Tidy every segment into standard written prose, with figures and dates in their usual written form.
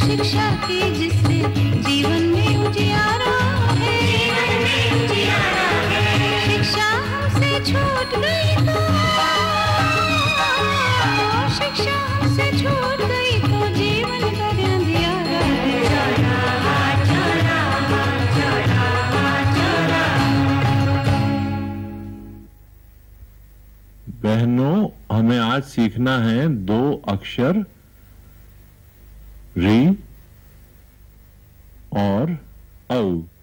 शिक्षा की जिससे जीवन में उजियारा है, शिक्षा हमसे छूट गई तो, शिक्षा हमसे छूट गई तो जीवन का अंधियारा है। बहनों, हमें आज सीखना है 2 अक्षर री और औ।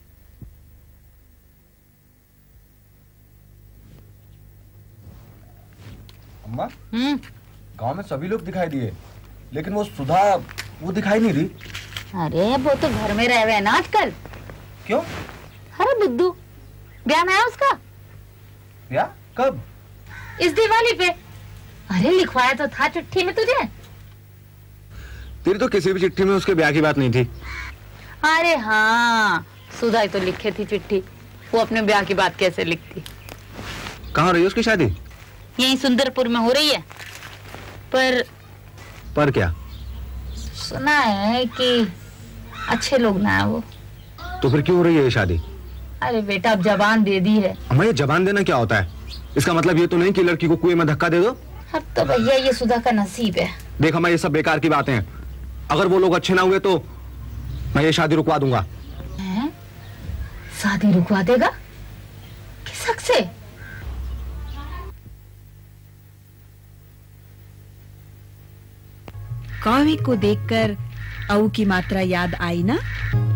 अम्मा, गांव में सभी लोग दिखाई दिए, लेकिन वो सुधा वो दिखाई नहीं दी। अरे वो तो घर में रह रहे ना आजकल। क्यों? अरे बुद्धू, ब्याह में आया उसका। ब्याह कब? इस दिवाली पे। अरे लिखवाया तो था चिट्ठी में तुझे। तेरी तो किसी भी चिट्ठी में उसके ब्याह की बात नहीं थी। अरे हाँ, सुधा ही तो लिखे थी चिट्ठी, वो अपने ब्याह की बात कैसे लिखती। कहाँ हो रही है उसकी शादी? यहीं सुंदरपुर में हो रही है। पर क्या? सुना है कि अच्छे लोग ना है वो। तो फिर क्यों हो रही है ये शादी? अरे बेटा, अब जबान दे दी है। अम्मा, ये जबान देना क्या होता है? इसका मतलब ये तो नहीं कि लड़की को कुएं में धक्का दे दो। अब तो भैया ये सुधा का नसीब है। देख अम्मा, ये सब बेकार की बातें हैं। अगर वो लोग अच्छे ना हुए तो मैं ये शादी रुकवा दूंगा। हैं? शादी रुकवा देगा? किस हक से? कौवे को देखकर औ की मात्रा याद आई ना।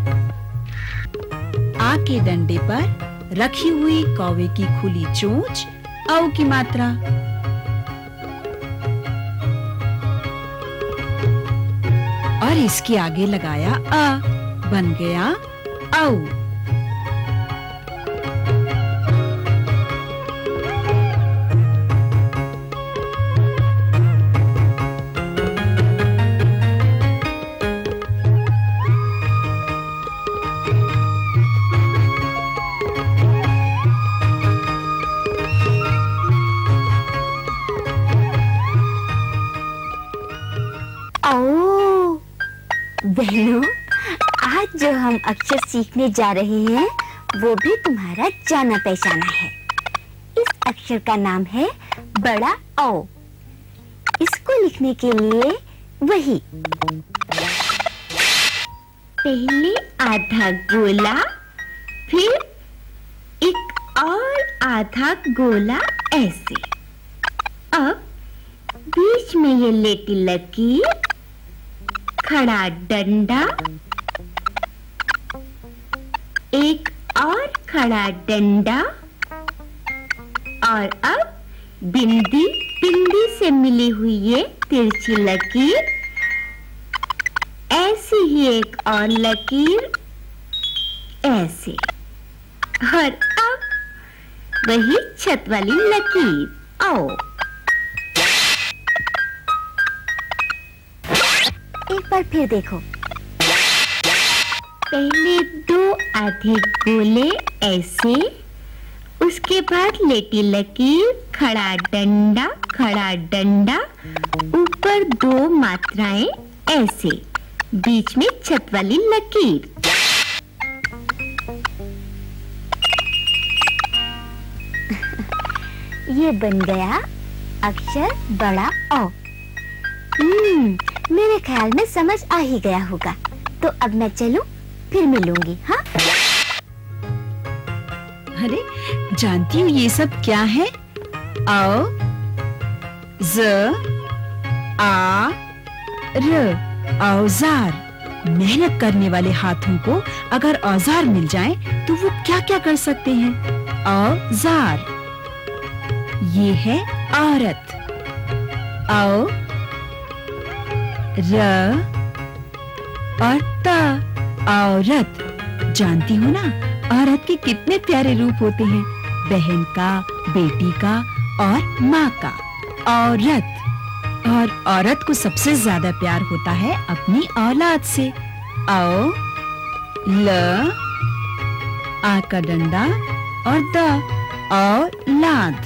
आ के डंडे पर रखी हुई कौवे की खुली चोंच औ की मात्रा। और इसके आगे लगाया अ, बन गया औ। बहनों, आज जो हम अक्षर सीखने जा रहे हैं वो भी तुम्हारा जाना पहचाना है। इस अक्षर का नाम है बड़ा औ। इसको लिखने के लिए वही पहले आधा गोला, फिर एक और आधा गोला ऐसे। अब बीच में ये लेटी लकीर, खड़ा डंडा, एक और खड़ा डंडा, और अब बिंदी बिंदी से मिली हुई ये तिरछी लकीर, ऐसी ही एक और लकीर ऐसे, और अब वही छत वाली लकीर। आओ एक बार फिर देखो। पहले 2 आधे गोले ऐसे, उसके बाद लेटी लकीर, खड़ा डंडा, ऊपर 2 मात्राएं ऐसे, बीच में छत वाली लकीर। ये बन गया अक्षर बड़ा औ। मेरे ख्याल में समझ आ ही गया होगा। तो अब मैं चलूं, फिर मिलूंगी। हाँ? अरे जानती हूँ ये सब क्या है? औ, ज, आ, र, औजार। मेहनत करने वाले हाथों को अगर औजार मिल जाएं तो वो क्या क्या कर सकते हैं? औजार। ये है औरत। औ, र और त, औरत। जानती हो ना, औरत के कितने प्यारे रूप होते हैं, बहन का, बेटी का और माँ का। औरत। और औरत को सबसे ज्यादा प्यार होता है अपनी औलाद से। औ, ल, आ का डंडा और द, औलाद।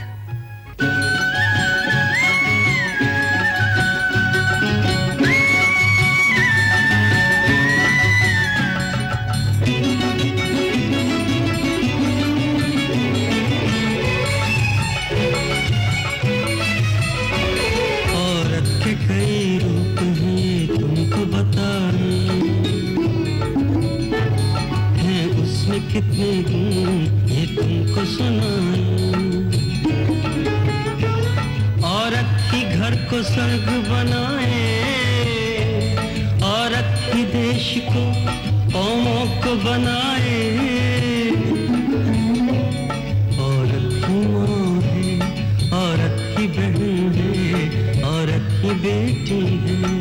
देश को कौमों को बनाए। औरत ही माँ है, औरत ही बहन है, औरत ही बेटी है।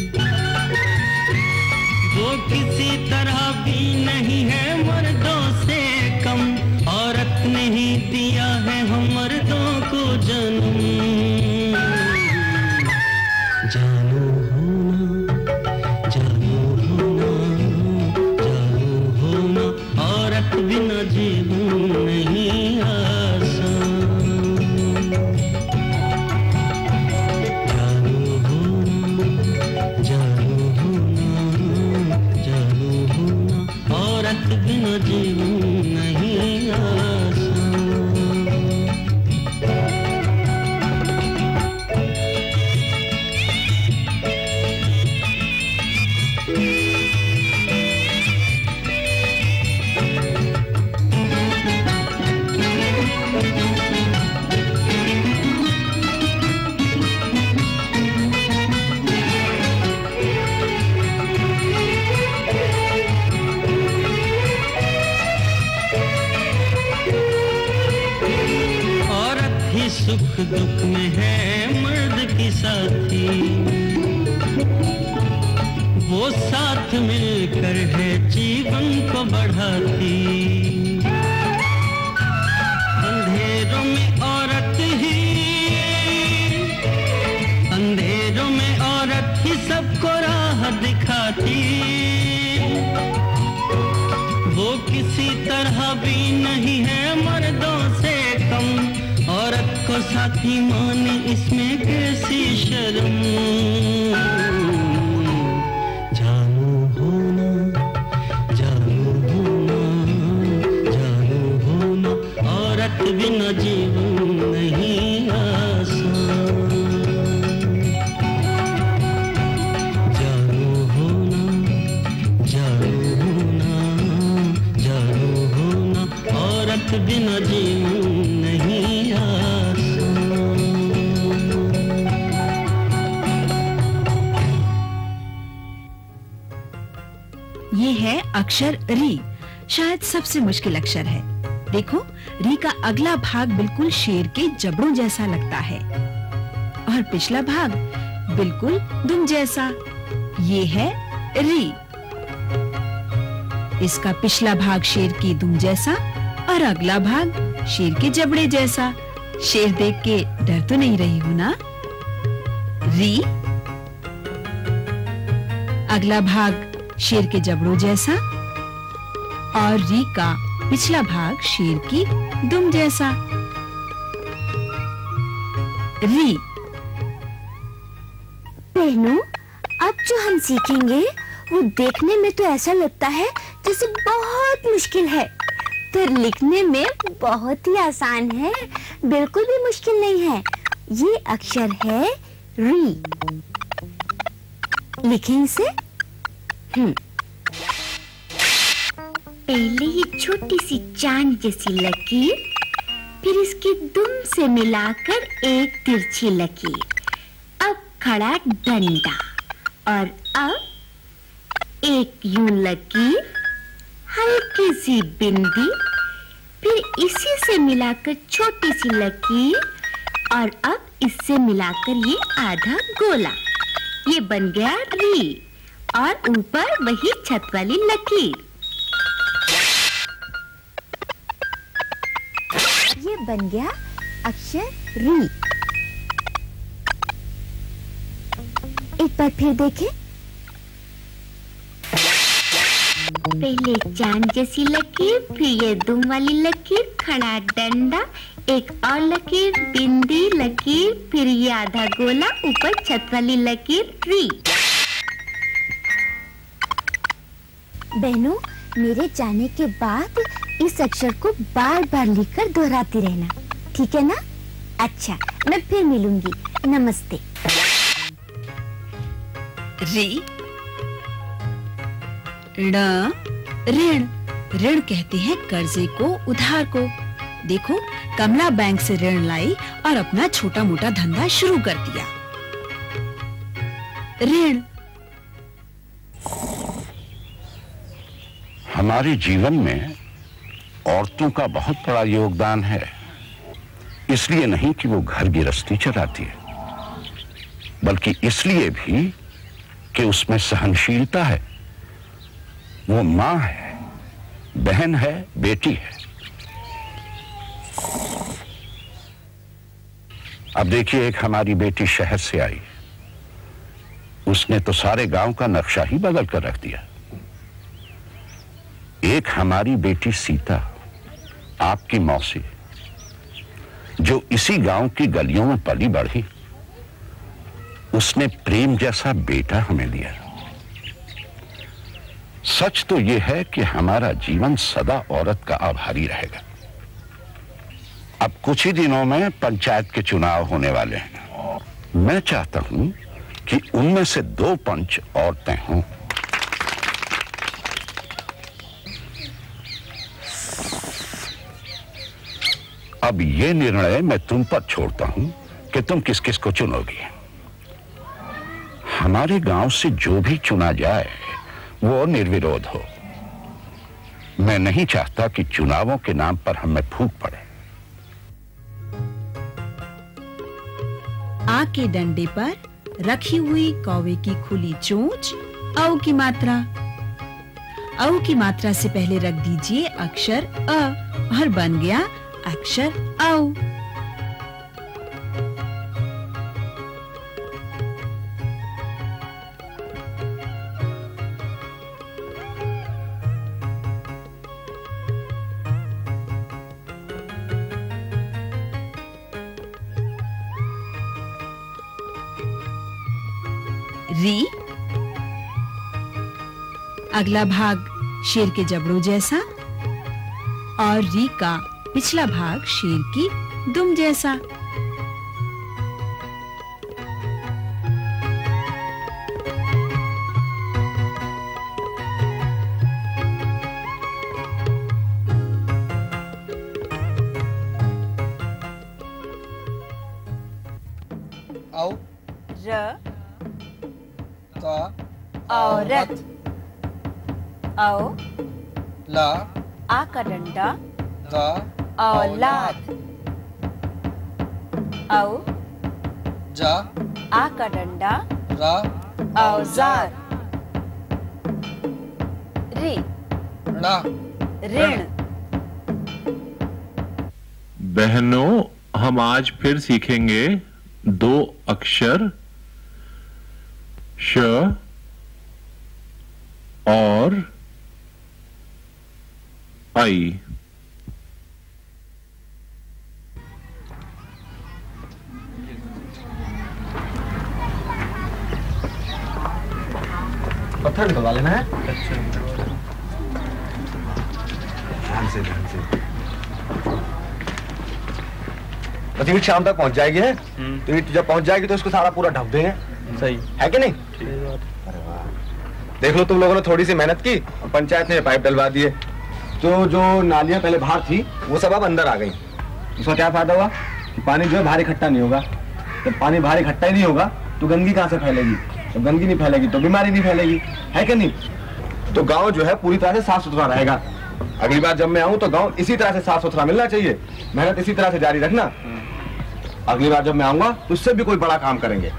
वो किसी तरह भी नहीं है मर्दों से कम, औरत ने ही दिया है हम मर्दों को जन्म। जानू होना, जानू होना, जानू होना, औरत बिना जीवन नहीं आसान। जानू होना, जानू होना, जानू होना, औरत बिना जीवन नहीं आसान। सुख दुख में है मर्द की साथी, वो साथ मिलकर है जीवन को बढ़ाती। अंधेरों में औरत ही, अंधेरों में औरत ही सबको राह दिखाती। वो किसी तरह भी नहीं है मर्दों से कम, औरत को साथी माने इसमें कैसी शर्म। जानू होना, जानू होना, जानू होना, औरत बिना जीवन नहीं आसान। जानू होना, जानू होना, जानू होना, औरत बिना जीवन नहीं आसान। ये है अक्षर री, शायद सबसे मुश्किल अक्षर है। देखो, री का अगला भाग बिल्कुल शेर के जबड़ों जैसा लगता है और पिछला भाग बिल्कुल दुम जैसा। ये है री। इसका पिछला भाग शेर की दुम जैसा और अगला भाग शेर के जबड़े जैसा। शेर देख के डर तो नहीं रही हो ना? री, अगला भाग शेर के जबड़ों जैसा और री का पिछला भाग शेर की दुम जैसा। री। बहनों, अब जो हम सीखेंगे वो देखने में तो ऐसा लगता है जैसे बहुत मुश्किल है, पर लिखने में बहुत ही आसान है, बिल्कुल भी मुश्किल नहीं है। ये अक्षर है री। लिखें इसे। पहले ये छोटी सी चांद जैसी लकीर, फिर इसकी दुम से मिलाकर एक तिरछी लकीर, अब खड़ा डंडा और अब एक यूं लकीर, हल्की सी बिंदी, फिर इसी से मिलाकर छोटी सी लकीर और अब इससे मिलाकर ये आधा गोला। ये बन गया री और ऊपर वही छत वाली लकीर। ये बन गया अक्षर री। एक बार फिर देखें। पहले चांद जैसी लकीर, फिर ये दुम वाली लकीर, खड़ा डंडा, एक और लकीर, बिंदी लकीर, फिर ये आधा गोला, ऊपर छत वाली लकीर री। बहनों, मेरे जाने के बाद इस अक्षर को बार बार लिखकर दोहराती रहना, ठीक है ना? अच्छा, मैं फिर मिलूंगी। नमस्ते। री, ण, ऋण। ऋण कहते हैं कर्जे को, उधार को। देखो, कमला बैंक से ऋण लाई और अपना छोटा मोटा धंधा शुरू कर दिया। ऋण। हमारे जीवन में औरतों का बहुत बड़ा योगदान है। इसलिए नहीं कि वो घर गृहस्थी चलाती है, बल्कि इसलिए भी कि उसमें सहनशीलता है। वो मां है, बहन है, बेटी है। अब देखिए, एक हमारी बेटी शहर से आई, उसने तो सारे गांव का नक्शा ही बदल कर रख दिया। एक हमारी बेटी सीता, आपकी मौसी, जो इसी गांव की गलियों में पली बढ़ी, उसने प्रेम जैसा बेटा हमें दिया। सच तो यह है कि हमारा जीवन सदा औरत का आभारी रहेगा। अब कुछ ही दिनों में पंचायत के चुनाव होने वाले हैं। मैं चाहता हूं कि उनमें से 2 पंच औरतें हों। अब यह निर्णय मैं तुम पर छोड़ता हूं कि तुम किस किस को चुनोगी। हमारे गांव से जो भी चुना जाए वो निर्विरोध हो। मैं नहीं चाहता कि चुनावों के नाम पर हमें फूंक पड़े। आ के डंडे पर रखी हुई कौवे की खुली चोंच औ की मात्रा। औ की मात्रा से पहले रख दीजिए अक्षर अ और बन गया अक्षर औ। री, अगला भाग शेर के जबड़ों जैसा और री का पिछला भाग शेर की दुम जैसा। औ र का औरत। औ ला आ का डंडा दा औलाद। औ जा आ का डंडा रा औजार। रे णा ऋण। बहनों, हम आज फिर सीखेंगे 2 अक्षर श और आई। पत्थर निकलवा लेना है। ध्यान से बस ईंट शाम तक पहुंच जाएगी है। तो ईंट जब पहुंच जाएगी तो इसको सारा पूरा ढक देंगे। सही है कि नहीं? अरे वाह, देख लो तुम लोगों ने थोड़ी सी मेहनत की और पंचायत ने पाइप डलवा दिए। तो जो नालियां पहले बाहर थी वो सब अब अंदर आ गई। इसका क्या फायदा हुआ कि पानी जो है बाहर इकट्ठा नहीं होगा। जब पानी बाहर इकट्ठा ही नहीं होगा तो गंदगी कहाँ से फैलेगी? जब गंदगी नहीं फैलेगी तो बीमारी नहीं फैलेगी, है कि नहीं? तो गांव जो है पूरी तरह से साफ सुथरा रहेगा। अगली बार जब मैं आऊं तो गांव इसी तरह से साफ सुथरा मिलना चाहिए। मेहनत इसी तरह से जारी रखना। अगली बार जब मैं आऊंगा तो उससे भी कोई बड़ा काम करेंगे।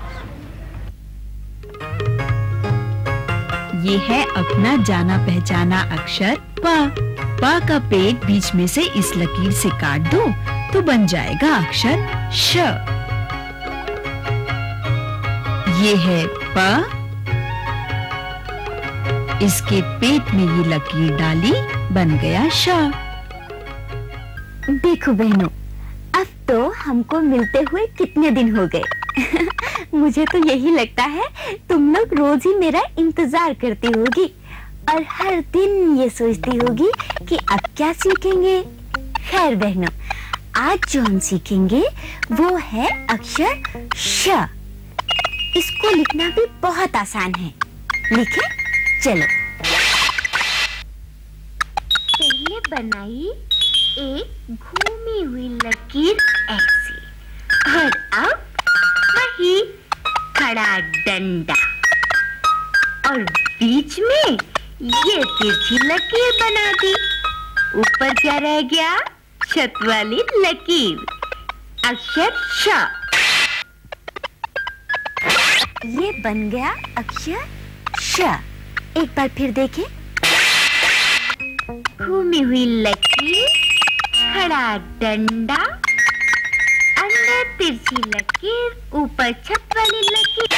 ये है अपना जाना पहचाना अक्षर प। प का पेट बीच में से इस लकीर से काट दो तो बन जाएगा अक्षर श। ये है प, इसके पेट में ये लकीर डाली, बन गया श। देखो बहनों, अब तो हमको मिलते हुए कितने दिन हो गए। मुझे तो यही लगता है तुम लोग रोज ही मेरा इंतजार करती होगी और हर दिन ये सोचती होगी कि अब क्या सीखेंगे। खैर बहनों, आज जो हम सीखेंगे वो है अक्षर श। इसको लिखना भी बहुत आसान है। लिखें? चलो। पहले बनाई एक घूमी हुई लकीर ऐसी, और अब वही खड़ा डंडा, और बीच में ये तिरछी लकीर बना दी। ऊपर क्या रह गया? छत वाली लकीर, अक्षर श। ये बन गया अक्षर श। एक बार फिर देखें। घूमी हुई लकीर, खड़ा डंडा, अंदर तिरछी लकीर, ऊपर छत वाली लकीर।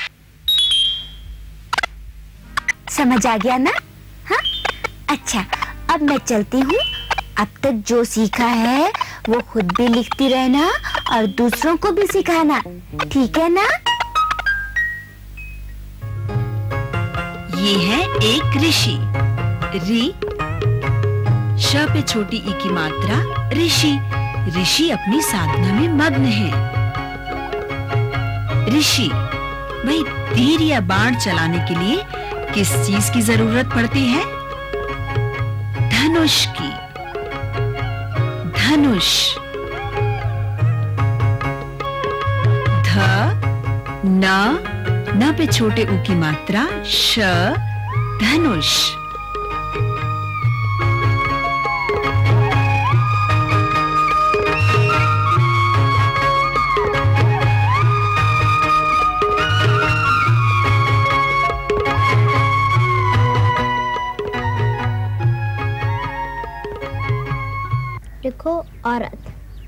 समझ आ गया ना? हाँ? अच्छा, अब मैं चलती हूँ। अब तक जो सीखा है वो खुद भी लिखती रहना और दूसरों को भी सिखाना, ठीक है ना? ये है एक ऋषि। री, श पे छोटी ई की मात्रा ऋषि। ऋषि अपनी साधना में मग्न है। ऋषि, भाई तीर या बाण चलाने के लिए किस चीज की जरूरत पड़ती है? धनुष की। धनुष। ध, न पे छोटे उ की मात्रा श, धनुष। लिखो औरत।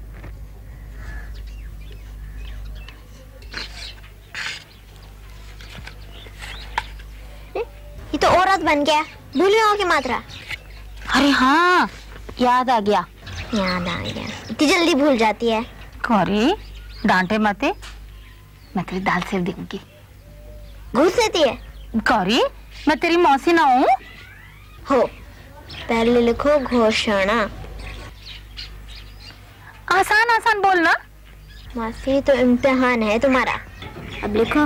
ये तो औरत बन गया। भूल गए की मात्रा? अरे हाँ, याद आ गया। याद आ गया। इतनी जल्दी भूल जाती है। अरे डांटे मते, मैं तेरी दाल सेव दूंगी। घूस लेती है? गौरी, मैं तेरी मौसी ना हूँ? हो। पहले लिखो घोषणा। आसान आसान बोलना। मौसी, तो इम्तिहान है तुम्हारा। अब लिखो।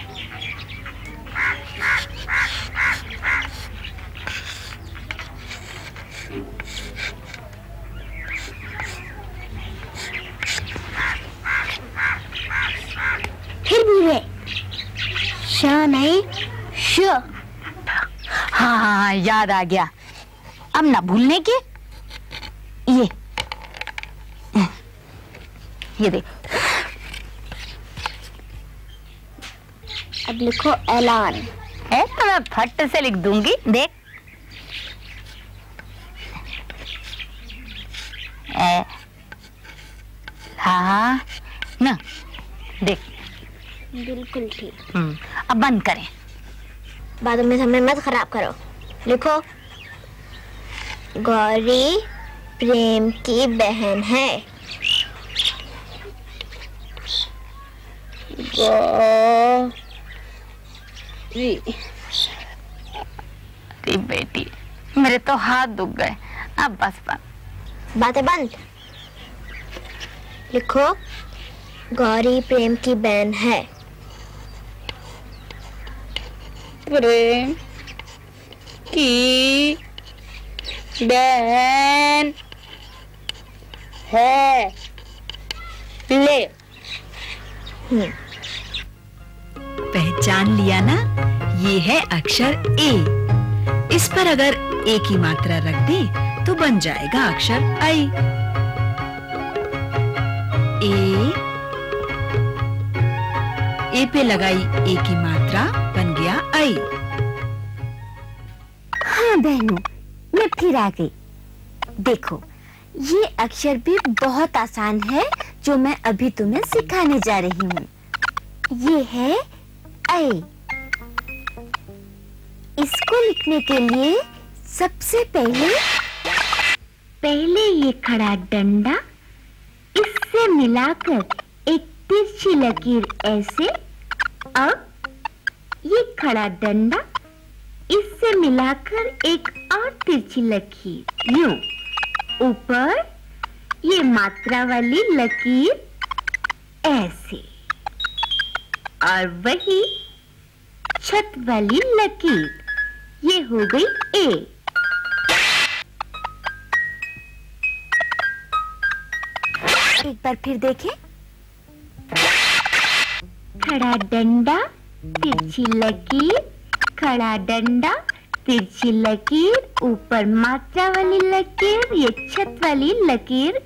फिर भूले। श नहीं, श। हाँ, याद आ गया। अब ना भूलने की। ये देख। अब लिखो ऐलान। है तो मैं फट से लिख दूंगी। देख। हाँ ना, देख। बिल्कुल ठीक। अब बंद करें। बाद में समय मत खराब करो। लिखो। गौरी प्रेम की बहन है। अरे बेटी, मेरे तो हाथ दुख गए। अब बस बंद। बातें बंद। लिखो। गौरी प्रेम की बहन है। प्रेम की बहन है। ले। पहचान लिया ना? ये है अक्षर ए। इस पर अगर ए की मात्रा रख दे तो बन जाएगा अक्षर आई। ए पे लगाई ए की मात्रा बन गया आई। हाँ बहनों, मैं फिर आ गई। देखो, ये अक्षर भी बहुत आसान है जो मैं अभी तुम्हें सिखाने जा रही हूँ। ये है ऐ। इसको लिखने के लिए सबसे पहले ये खड़ा डंडा, इससे मिलाकर एक तिरछी लकीर ऐसे। अब ये खड़ा डंडा, इससे मिलाकर एक और तिरछी लकीर यूं। ऊपर ये मात्रा वाली लकीर ऐसे, और वही छत वाली लकीर। ये हो गई ए। एक बार फिर देखें। खड़ा डंडा, तिरछी लकीर, खड़ा डंडा, तिरछी लकीर, ऊपर मात्रा वाली लकीर, ये छत वाली लकीर,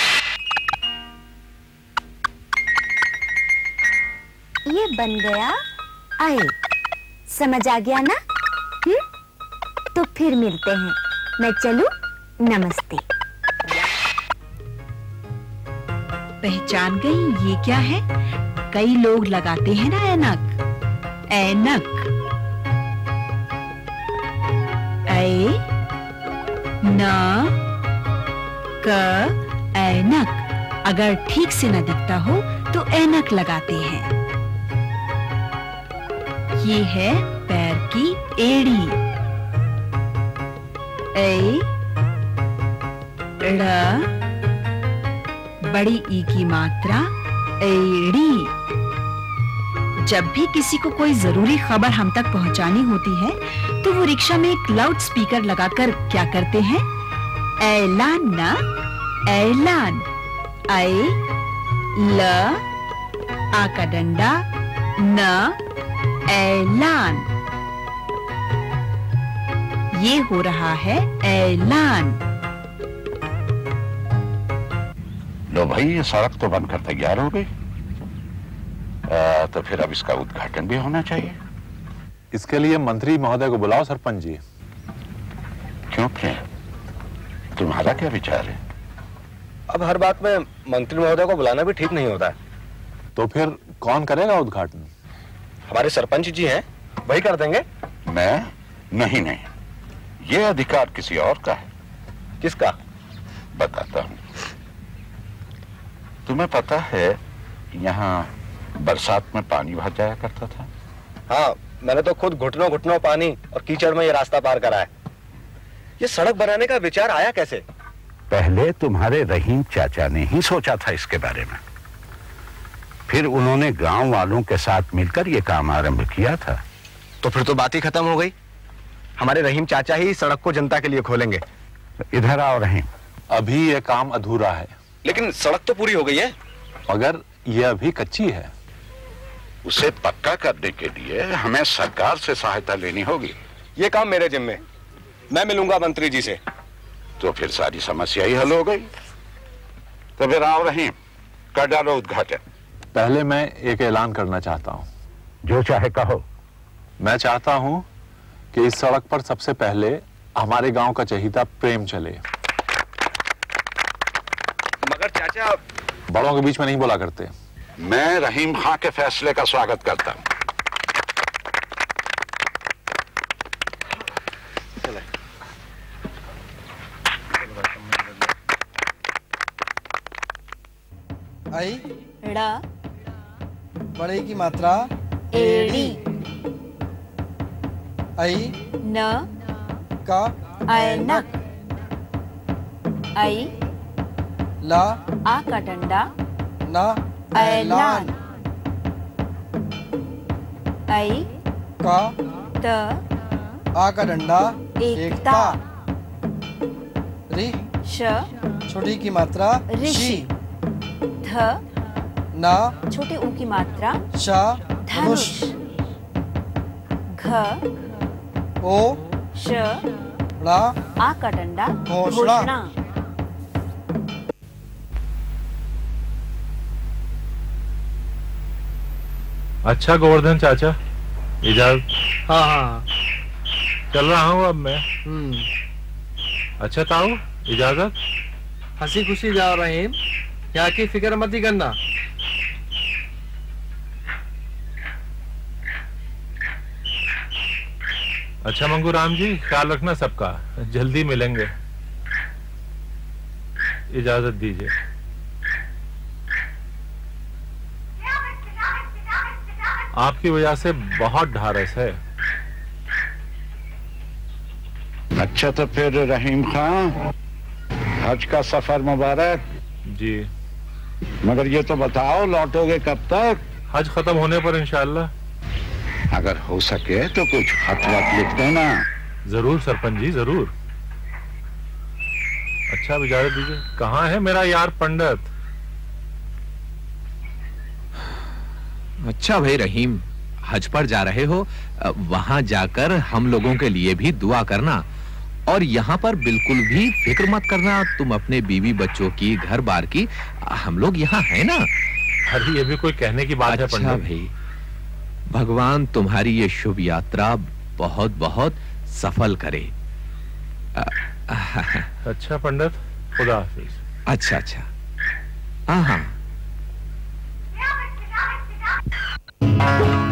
ये बन गया आए। समझ आ गया ना? तो फिर मिलते हैं। मैं चलूं? नमस्ते। पहचान गई ये क्या है? कई लोग लगाते हैं ना ऐनक। ऐनक, ऐ न क ऐनक। अगर ठीक से न दिखता हो तो ऐनक लगाते हैं। ये है पैर की एड़ी। ऐ ड़, बड़ी ई की मात्रा एड़ी। जब भी किसी को कोई जरूरी खबर हम तक पहुंचानी होती है तो वो रिक्शा में एक लाउड स्पीकर लगाकर क्या करते हैं? ऐलान ना, ऐलान। ऐ ल, आ का डंडा, न, ऐलान। ये हो रहा है ऐलान। लो भाई, ये सड़क तो बनकर तैयार हो गई। तो फिर अब इसका उद्घाटन भी होना चाहिए। इसके लिए मंत्री महोदय को बुलाओ सरपंच जी। क्यों प्रेम, तुम्हारा क्या विचार है? अब हर बात में मंत्री महोदय को बुलाना भी ठीक नहीं होता है। तो फिर कौन करेगा उद्घाटन? हमारे सरपंच जी हैं, वही कर देंगे। मैं? नहीं नहीं, ये अधिकार किसी और का है। किसका? बताता हूँ। तुम्हें पता है यहाँ बरसात में पानी भर जाया करता था? हाँ, मैंने तो खुद घुटनों घुटनों पानी और कीचड़ में ये रास्ता पार करा है। ये सड़क बनाने का विचार आया कैसे? पहले तुम्हारे रहीम चाचा ने ही सोचा था इसके बारे में। फिर उन्होंने गांव वालों के साथ मिलकर ये काम आरंभ किया था। तो फिर तो बात ही खत्म हो गई। हमारे रहीम चाचा ही सड़क को जनता के लिए खोलेंगे। इधर आओ रहीम। अभी ये काम अधूरा है। लेकिन सड़क तो पूरी हो गई है। मगर ये अभी कच्ची है। उसे पक्का करने के लिए हमें सरकार से सहायता लेनी होगी। ये काम मेरे जिम्मे। मैं मिलूंगा मंत्री जी से। तो फिर सारी समस्या ही हल हो गई। तो फिर आओ रहीम, कर डालो उद्घाटन। पहले मैं एक ऐलान करना चाहता हूँ। जो चाहे कहो। मैं चाहता हूँ कि इस सड़क पर सबसे पहले हमारे गांव का चहीता प्रेम चले। मगर चाचा, बड़ों के बीच में नहीं बोला करते। मैं रहीम खां के फैसले का स्वागत करता हूँ। आई ड़ा, बड़े की मात्रा एड़ी, आई न, का ऐनक, ऐ ला, आ का डंडा, ना, ऐलान, ऐ का त, आ का डंडा एकता, रि श, छोटी की मात्रा ऋषि, शी, ध, ना, छोटे ऊ की मात्रा शा, धनुष, घ, ओ, श, ड़ा, आ का डंडा घोषणा। अच्छा गोवर्धन चाचा, इजाजत? हाँ हाँ। चल रहा हूँ अब मैं। अच्छा ताऊ, इजाजत? हंसी खुशी जा रहीम, यहाँ की फिक्र मत ही करना। अच्छा मंगू राम जी, ख्याल रखना सबका। जल्दी मिलेंगे। इजाजत दीजिए। आपकी वजह से बहुत ढारस है। अच्छा तो फिर रहीम खां, हज का सफर मुबारक। जी। मगर ये तो बताओ, लौटोगे कब तक? हज खत्म होने पर इंशाल्लाह। अगर हो सके तो कुछ खत वत लिख देना। जरूर सरपंच जी, जरूर। अच्छा अब इजाजत दीजिए। कहाँ है मेरा यार पंडित? अच्छा भाई रहीम, हज पर जा रहे हो वहां जाकर हम लोगों के लिए भी दुआ करना, और यहाँ पर बिल्कुल भी फिक्र मत करना तुम अपने बीवी बच्चों की, घर बार की, हम लोग यहाँ हैं ना। अरे ये भी कोई कहने की बात है अच्छा पंडित। भाई, भगवान तुम्हारी ये शुभ यात्रा बहुत बहुत सफल करे। अच्छा पंडित, खुदा हाफिज। अच्छा अच्छा, हाँ हाँ।